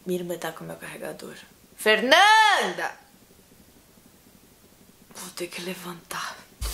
Minha irmã tá com o meu carregador. Fernanda! Vou ter que levantar.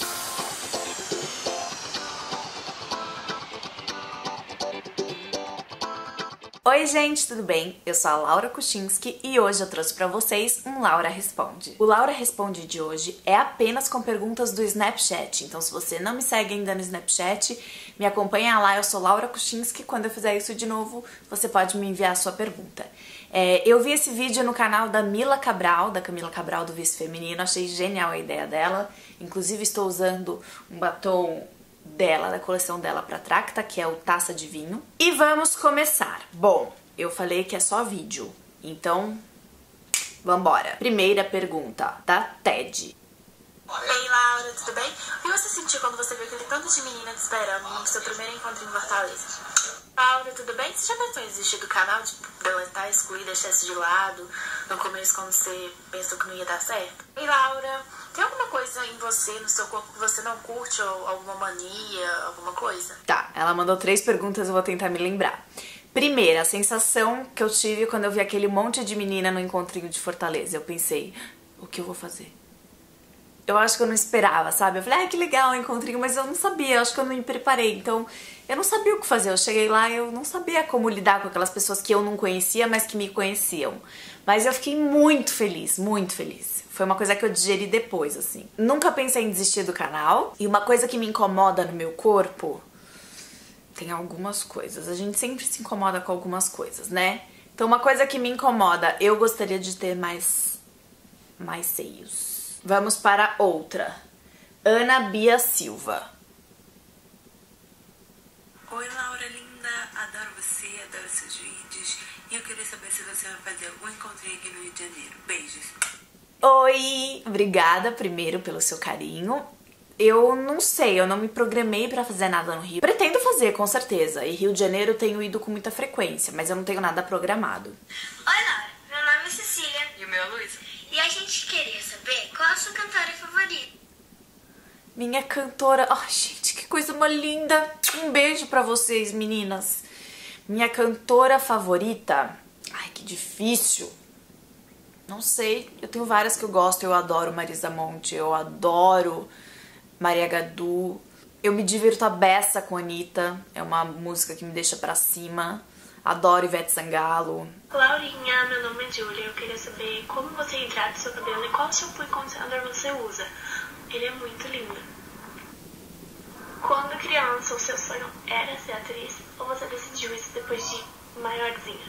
Oi gente, tudo bem? Eu sou a Laura Kuchinski e hoje eu trouxe pra vocês um Laura Responde. O Laura Responde de hoje é apenas com perguntas do Snapchat, então se você não me segue ainda no Snapchat, me acompanha lá, eu sou Laura Kuchinski. Quando eu fizer isso de novo, você pode me enviar a sua pergunta. Eu vi esse vídeo no canal da Mila Cabral, da Camila Cabral do Vice Feminino, achei genial a ideia dela, inclusive estou usando um batom dela, da coleção dela pra Tracta, que é o Taça de Vinho. E vamos começar. Bom, eu falei que é só vídeo, então vambora. Primeira pergunta, da Ted. Ei Laura, tudo bem? O que você sentiu quando você viu aquele tanto de meninas esperando no seu primeiro encontro em Fortaleza? Laura, tudo bem? Você já pensou em desistir do canal, tipo, deletar, excluir, deixar isso de lado no começo quando você pensou que não ia dar certo? Ei Laura, tem alguma coisa em você, no seu corpo, que você não curte, ou alguma mania, alguma coisa? Tá, ela mandou 3 perguntas, eu vou tentar me lembrar. Primeira, a sensação que eu tive quando eu vi aquele monte de menina no encontrinho de Fortaleza. Eu pensei, o que eu vou fazer? Eu acho que eu não esperava, sabe? Eu falei, ai, que legal o encontrinho, mas eu não sabia, eu acho que eu não me preparei. Então, eu não sabia o que fazer. Eu cheguei lá e eu não sabia como lidar com aquelas pessoas que eu não conhecia, mas que me conheciam. Mas eu fiquei muito feliz, muito feliz. Foi uma coisa que eu digeri depois, assim. Nunca pensei em desistir do canal. E uma coisa que me incomoda no meu corpo... Tem algumas coisas. A gente sempre se incomoda com algumas coisas, né? Então, uma coisa que me incomoda, eu gostaria de ter mais seios. Vamos para outra. Ana Bia Silva. Oi Laura linda, adoro você, adoro seus vídeos. E eu queria saber se você vai fazer algum encontrinho aqui no Rio de Janeiro. Beijos. Oi, obrigada primeiro pelo seu carinho. Eu não sei, eu não me programei pra fazer nada no Rio. Pretendo fazer, com certeza. E Rio de Janeiro eu tenho ido com muita frequência, mas eu não tenho nada programado. Oi Laura, meu nome é Cecília. E o meu é Luiz. E a gente queria saber qual a sua cantora favorita. Minha cantora... Ai, gente, que coisa mais linda. Um beijo pra vocês, meninas. Minha cantora favorita... Ai, que difícil. Não sei, eu tenho várias que eu gosto. Eu adoro Marisa Monte, eu adoro Maria Gadu. Eu me divirto a beça com a Anitta. É uma música que me deixa pra cima. Adoro Ivete Sangalo. Laurinha, meu nome é Julia. Eu queria saber como você hidrata seu cabelo e qual shampoo e condicionador você usa. Ele é muito lindo. Quando criança, o seu sonho era ser atriz ou você decidiu isso depois de maiorzinha?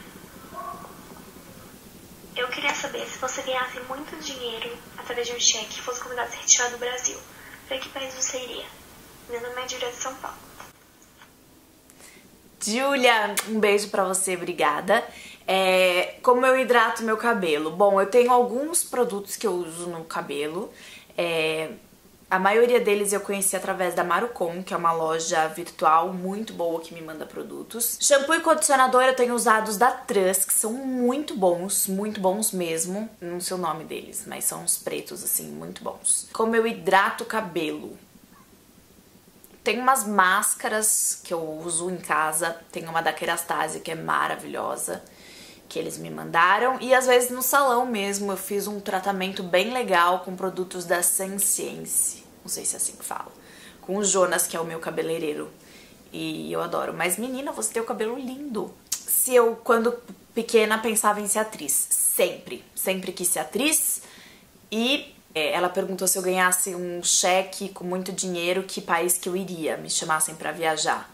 Eu queria saber se você ganhasse muito dinheiro através de um cheque e fosse convidado a se retirar do Brasil. Para que país você iria? Meu nome é Julia de São Paulo. Julia, um beijo pra você, obrigada. Como eu hidrato meu cabelo? Bom, eu tenho alguns produtos que eu uso no cabelo. A maioria deles eu conheci através da Marucon, que é uma loja virtual muito boa que me manda produtos. Shampoo e condicionador eu tenho usado os da Trust, que são muito bons mesmo. Não sei o nome deles, mas são uns pretos, assim, muito bons. Como eu hidrato o cabelo? Tem umas máscaras que eu uso em casa, tem uma da Kerastase que é maravilhosa, que eles me mandaram, e às vezes no salão mesmo eu fiz um tratamento bem legal com produtos da Sensience, não sei se é assim que fala, com o Jonas, que é o meu cabeleireiro, e eu adoro. Mas menina, você tem o cabelo lindo. Se eu, quando pequena, pensava em ser atriz, sempre quis ser atriz, e ela perguntou se eu ganhasse um cheque com muito dinheiro, que país que eu iria, me chamassem pra viajar.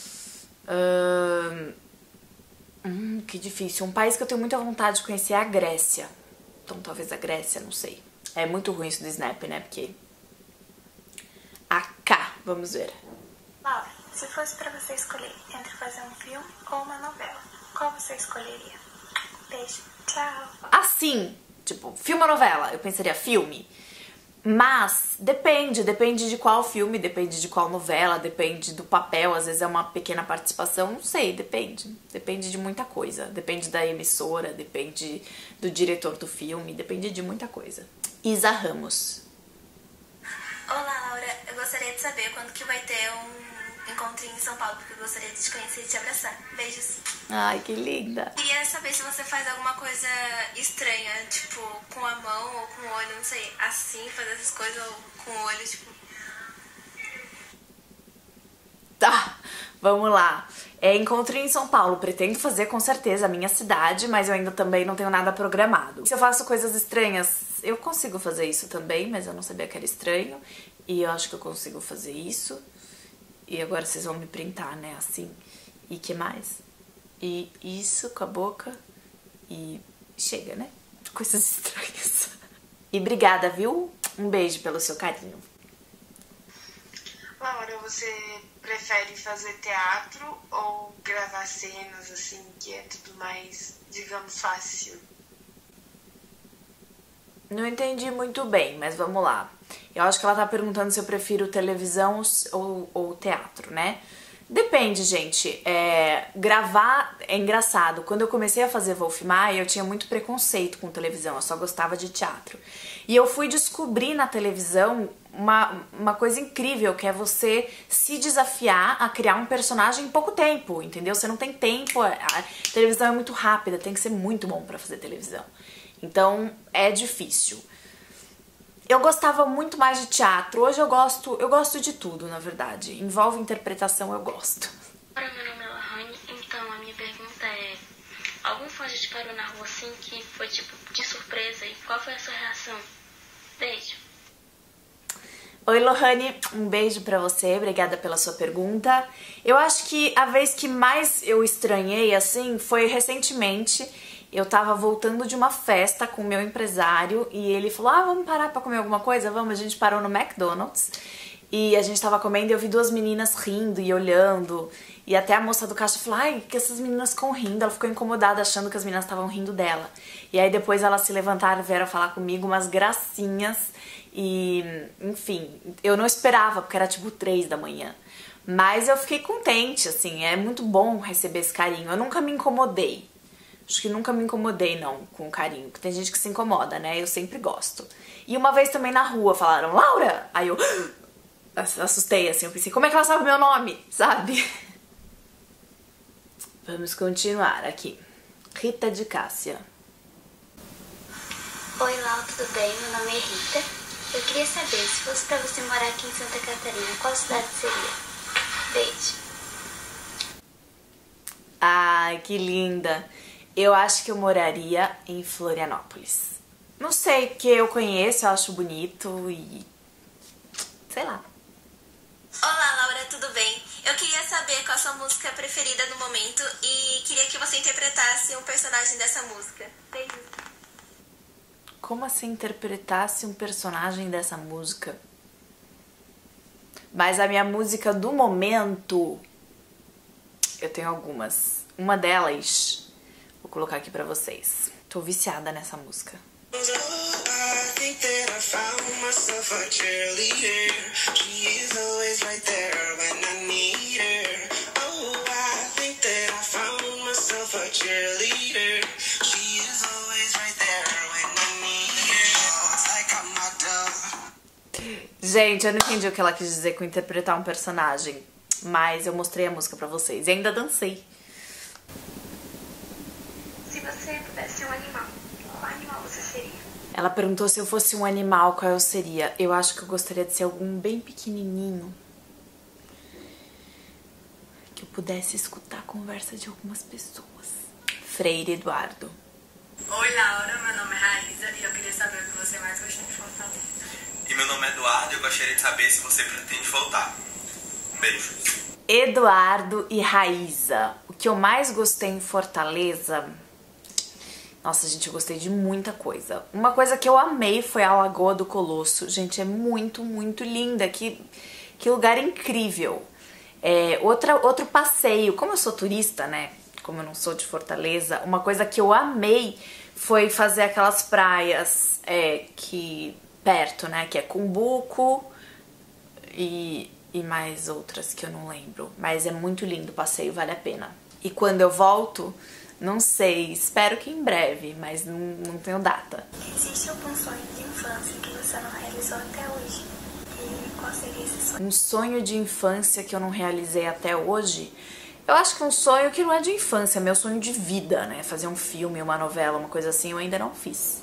Que difícil. Um país que eu tenho muita vontade de conhecer é a Grécia. Então talvez a Grécia, não sei. É muito ruim isso do Snap, né? Porque... vamos ver. Laura, se fosse pra você escolher entre fazer um filme ou uma novela, qual você escolheria? Beijo, tchau. Assim, tipo, filme ou novela? Eu pensaria filme. Mas depende de qual filme, depende de qual novela, depende do papel, às vezes é uma pequena participação, não sei, depende de muita coisa, depende da emissora, depende do diretor do filme, depende de muita coisa. Isa Ramos. Olá Laura, eu gostaria de saber quando que vai ter um encontrei em São Paulo porque eu gostaria de te conhecer e te abraçar. Beijos. Ai, que linda. Queria saber se você faz alguma coisa estranha, tipo, com a mão ou com o olho, não sei, assim, fazer essas coisas, ou com o olho, tipo... Tá, vamos lá. Encontrei em São Paulo, pretendo fazer com certeza a minha cidade, mas eu ainda também não tenho nada programado. Se eu faço coisas estranhas, eu consigo fazer isso também, mas eu não sabia que era estranho. E eu acho que eu consigo fazer isso. E agora vocês vão me printar, né, assim. E que mais? E isso com a boca. E chega, né? Coisas estranhas. E obrigada, viu? Um beijo pelo seu carinho. Laura, você prefere fazer teatro ou gravar cenas, assim, que é tudo mais, digamos, fácil? Não entendi muito bem, mas vamos lá. Eu acho que ela tá perguntando se eu prefiro televisão ou teatro, né? Depende, gente. Gravar é engraçado. Quando eu comecei a fazer Wolf Maia, eu tinha muito preconceito com televisão, eu só gostava de teatro. E eu fui descobrir na televisão uma coisa incrível, que é você se desafiar a criar um personagem em pouco tempo, entendeu? Você não tem tempo, a televisão é muito rápida, tem que ser muito bom pra fazer televisão. Então, é difícil. Eu gostava muito mais de teatro. Hoje eu gosto de tudo, na verdade. Envolve interpretação, eu gosto. Oi, meu nome é Lohane, então a minha pergunta é: algum fã já te parou na rua assim que foi tipo de surpresa e qual foi a sua reação? Beijo. Oi, Lohane, um beijo pra você, obrigada pela sua pergunta. Eu acho que a vez que mais eu estranhei, assim, foi recentemente. Eu tava voltando de uma festa com o meu empresário e ele falou, vamos parar pra comer alguma coisa? Vamos, a gente parou no McDonald's e a gente tava comendo e eu vi duas meninas rindo e olhando e até a moça do caixa falou, ai, que essas meninas ficam rindo, ela ficou incomodada achando que as meninas estavam rindo dela. E aí depois elas se levantaram e vieram falar comigo, umas gracinhas e, enfim, eu não esperava porque era tipo 3 da manhã. Mas eu fiquei contente, assim, é muito bom receber esse carinho, eu nunca me incomodei. Acho que nunca me incomodei, não, com carinho. Porque tem gente que se incomoda, né? Eu sempre gosto. E uma vez também na rua falaram, Laura! Aí eu assustei, assim. Eu pensei, como é que ela sabe o meu nome? Sabe? Vamos continuar aqui. Rita de Cássia. Oi, Laura, tudo bem? Meu nome é Rita. Eu queria saber, se fosse pra você morar aqui em Santa Catarina, qual cidade seria? Beijo. Ai, que linda. Eu acho que eu moraria em Florianópolis. Não sei, porque eu conheço, eu acho bonito e... sei lá. Olá, Laura, tudo bem? Eu queria saber qual a sua música preferida no momento e queria que você interpretasse um personagem dessa música. Beijo. Como assim interpretasse um personagem dessa música? Mas a minha música do momento... eu tenho algumas. Uma delas... vou colocar aqui pra vocês. Tô viciada nessa música. Gente, eu não entendi o que ela quis dizer com interpretar um personagem, mas eu mostrei a música pra vocês e ainda dancei. Se você pudesse ser um animal, qual animal você seria? Ela perguntou se eu fosse um animal, qual eu seria. Eu acho que eu gostaria de ser algum bem pequenininho. Que eu pudesse escutar a conversa de algumas pessoas. Freire Eduardo. Oi, Laura, meu nome é Raíza e eu queria saber o que você mais gostou de Fortaleza. E meu nome é Eduardo e eu gostaria de saber se você pretende voltar. Um beijo. Eduardo e Raíza. O que eu mais gostei em Fortaleza... nossa, gente, eu gostei de muita coisa. Uma coisa que eu amei foi a Lagoa do Colosso. Gente, é muito, muito linda. Que lugar incrível. Outro passeio. Como eu sou turista, né? Como eu não sou de Fortaleza, uma coisa que eu amei foi fazer aquelas praias que perto, né? Que é Cumbuco e mais outras que eu não lembro. Mas é muito lindo o passeio, vale a pena. E quando eu volto... não sei, espero que em breve, mas não tenho data. Existe algum sonho de infância que você não realizou até hoje? E qual seria esse sonho? Um sonho de infância que eu não realizei até hoje? Eu acho que um sonho que não é de infância, é meu sonho de vida, né? Fazer um filme, uma novela, uma coisa assim, eu ainda não fiz.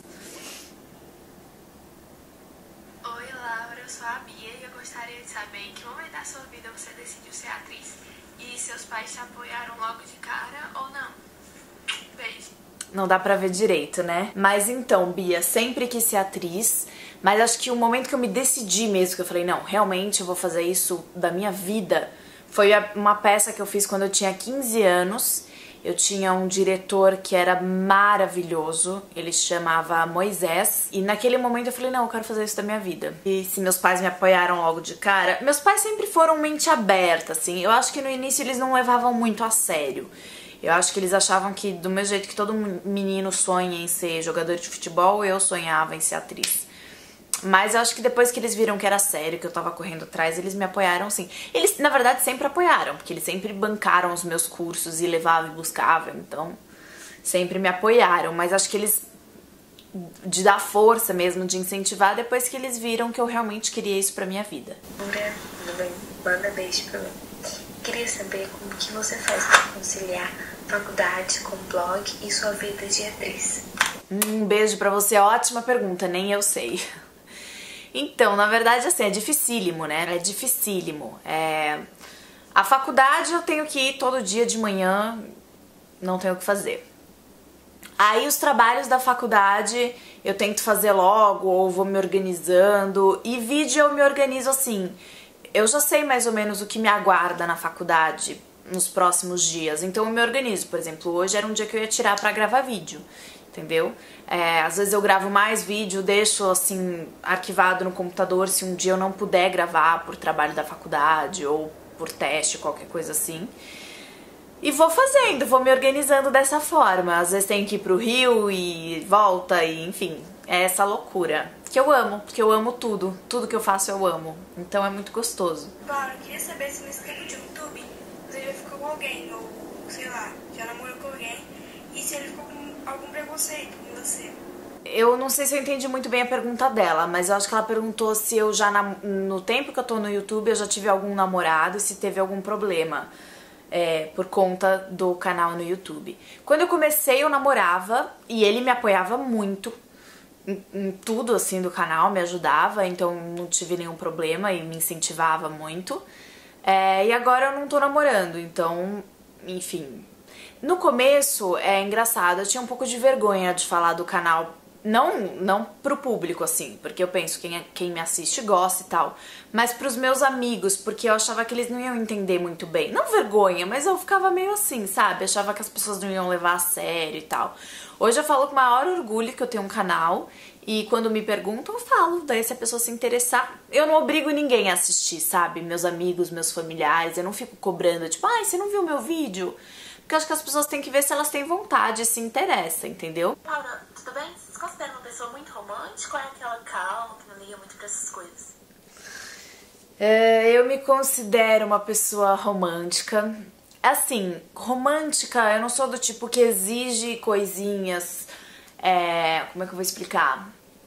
Oi, Laura, eu sou a Bia e eu gostaria de saber em que momento da sua vida você decidiu ser atriz. E seus pais te apoiaram logo de cara ou não? Beijo. Não dá pra ver direito, né? Mas então, Bia, sempre quis ser atriz, mas acho que o momento que eu me decidi mesmo, que eu falei, não, realmente eu vou fazer isso da minha vida, foi uma peça que eu fiz quando eu tinha 15 anos. Eu tinha um diretor que era maravilhoso, ele se chamava Moisés, e naquele momento eu falei, não, eu quero fazer isso da minha vida. E se meus pais me apoiaram logo de cara, meus pais sempre foram mente aberta, assim, eu acho que no início eles não levavam muito a sério. Eu acho que eles achavam que do mesmo jeito que todo menino sonha em ser jogador de futebol, eu sonhava em ser atriz. Mas eu acho que depois que eles viram que era sério, que eu tava correndo atrás, eles me apoiaram sim. Eles, na verdade, sempre apoiaram, porque eles sempre bancaram os meus cursos e levavam e buscavam, então sempre me apoiaram. Mas acho que eles, de dar força mesmo, de incentivar, depois que eles viram que eu realmente queria isso pra minha vida. Laura, tudo bem? Manda beijo pra mim. Queria saber como que você faz pra conciliar faculdade com blog e sua vida de atriz. Um beijo pra você, ótima pergunta, nem eu sei. Então, na verdade, assim, é dificílimo, né? É dificílimo. A faculdade eu tenho que ir todo dia de manhã, não tenho o que fazer. Aí os trabalhos da faculdade eu tento fazer logo, ou vou me organizando. E vídeo eu me organizo assim. Eu já sei mais ou menos o que me aguarda na faculdade nos próximos dias, então eu me organizo. Por exemplo, hoje era um dia que eu ia tirar pra gravar vídeo, entendeu? Às vezes eu gravo mais vídeo, deixo assim arquivado no computador se um dia eu não puder gravar por trabalho da faculdade ou por teste, qualquer coisa assim. E vou fazendo, vou me organizando dessa forma. Às vezes tenho que ir pro Rio e volta, e enfim, é essa loucura. Que eu amo, porque eu amo tudo. Tudo que eu faço eu amo. Então é muito gostoso. Laura, eu queria saber se nesse tempo de YouTube você já ficou com alguém, ou sei lá, já namorou com alguém, e se ele ficou com algum preconceito com você. Eu não sei se eu entendi muito bem a pergunta dela, mas eu acho que ela perguntou se eu já, no tempo que eu tô no YouTube, eu já tive algum namorado e se teve algum problema. Por conta do canal no YouTube. Quando eu comecei eu namorava e ele me apoiava muito em tudo assim do canal, me ajudava, então não tive nenhum problema e me incentivava muito. E agora eu não tô namorando, então, enfim. No começo é engraçado, eu tinha um pouco de vergonha de falar do canal. Não pro público, assim, porque eu penso quem me assiste gosta e tal, mas pros meus amigos, porque eu achava que eles não iam entender muito bem. Não vergonha, mas eu ficava meio assim, sabe? Achava que as pessoas não iam levar a sério e tal. Hoje eu falo com o maior orgulho que eu tenho um canal e quando me perguntam eu falo, daí se a pessoa se interessar, eu não obrigo ninguém a assistir, sabe? Meus amigos, meus familiares, eu não fico cobrando, tipo, ai, você não viu meu vídeo? Porque eu acho que as pessoas têm que ver se elas têm vontade e se interessam, entendeu? Laura, tudo bem? Você se considera uma pessoa muito romântica ou é aquela calma que não liga muito pra essas coisas? Eu me considero uma pessoa romântica. Assim, romântica, eu não sou do tipo que exige coisinhas. Como é que eu vou explicar?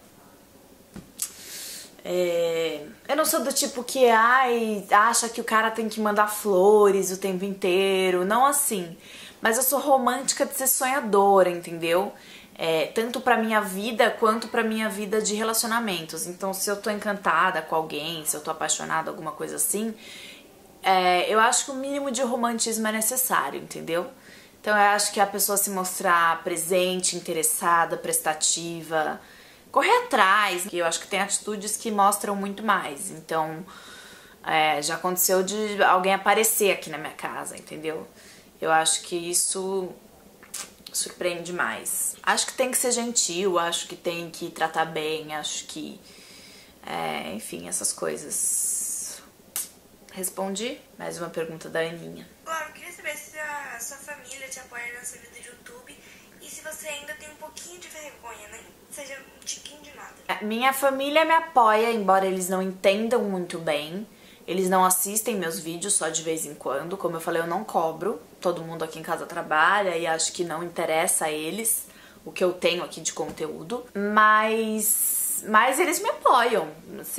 Eu não sou do tipo que acha que o cara tem que mandar flores o tempo inteiro, não assim. Mas eu sou romântica de ser sonhadora, entendeu? Tanto pra minha vida quanto pra minha vida de relacionamentos. Então, se eu tô encantada com alguém, se eu tô apaixonada, alguma coisa assim, eu acho que o mínimo de romantismo é necessário, entendeu? Então, eu acho que a pessoa se mostrar presente, interessada, prestativa, correr atrás, que eu acho que tem atitudes que mostram muito mais. Então, já aconteceu de alguém aparecer aqui na minha casa, entendeu? Eu acho que isso surpreende mais. Acho que tem que ser gentil, acho que tem que tratar bem, acho que... enfim, essas coisas. Respondi? Mais uma pergunta da Aninha. Laura, eu queria saber se a sua família te apoia nessa vida de YouTube e se você ainda tem um pouquinho de vergonha, né? Seja um tiquinho de nada. Minha família me apoia, embora eles não entendam muito bem. Eles não assistem meus vídeos só de vez em quando. Como eu falei, eu não cobro. Todo mundo aqui em casa trabalha e acho que não interessa a eles o que eu tenho aqui de conteúdo. Mas eles me apoiam, assim.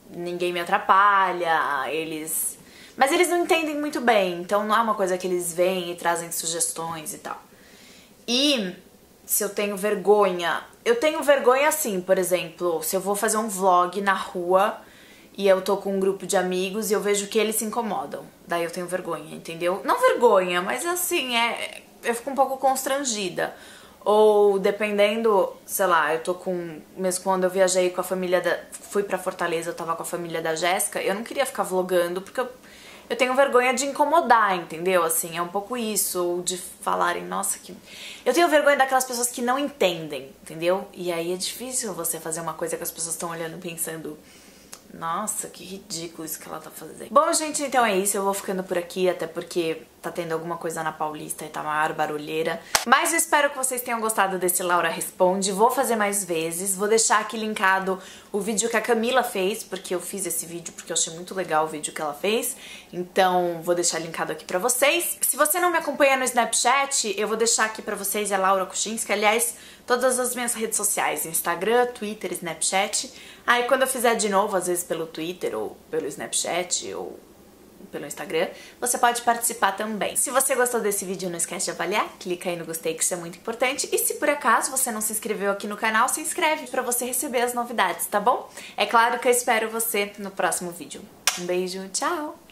ninguém me atrapalha, mas eles não entendem muito bem, então não é uma coisa que eles veem e trazem sugestões e tal. E se eu tenho vergonha assim, por exemplo, se eu vou fazer um vlog na rua e eu tô com um grupo de amigos e eu vejo que eles se incomodam, daí eu tenho vergonha, entendeu? Não vergonha, mas assim, eu fico um pouco constrangida. Ou dependendo, sei lá, eu tô com... Mesmo quando eu viajei com a família fui pra Fortaleza, eu tava com a família da Jéssica, eu não queria ficar vlogando porque eu tenho vergonha de incomodar, entendeu? Assim, é um pouco isso, ou de falarem, nossa, que... Eu tenho vergonha daquelas pessoas que não entendem, entendeu? E aí é difícil você fazer uma coisa que as pessoas estão olhando pensando... Nossa, que ridículo isso que ela tá fazendo. Bom, gente, então é isso. Eu vou ficando por aqui, até porque tá tendo alguma coisa na Paulista e tá maior barulheira. Mas eu espero que vocês tenham gostado desse Laura Responde. Vou fazer mais vezes. Vou deixar aqui linkado o vídeo que a Camila fez, porque eu fiz esse vídeo porque eu achei muito legal o vídeo que ela fez. Então, vou deixar linkado aqui pra vocês. Se você não me acompanha no Snapchat, eu vou deixar aqui pra vocês, é Laura Kuchinski. Aliás, todas as minhas redes sociais, Instagram, Twitter, Snapchat. Aí quando eu fizer de novo, às vezes pelo Twitter, ou pelo Snapchat, ou pelo Instagram, você pode participar também. Se você gostou desse vídeo, não esquece de avaliar, clica aí no gostei que isso é muito importante. E se por acaso você não se inscreveu aqui no canal, se inscreve pra você receber as novidades, tá bom? É claro que eu espero você no próximo vídeo. Um beijo, tchau!